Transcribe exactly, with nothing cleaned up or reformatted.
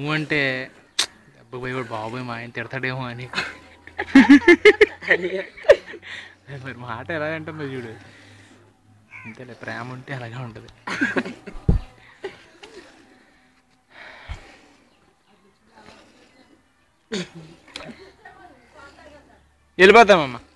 అంటే అబ్బాయి కూడా బాబోయ్ మా ఆయన తిడతాడేమో అని మరి మాట ఎలా అంటుందో చూడు. అంతేలే, ప్రేమ ఉంటే అలాగే ఉంటుంది. వెళ్ళిపోతామమ్మా.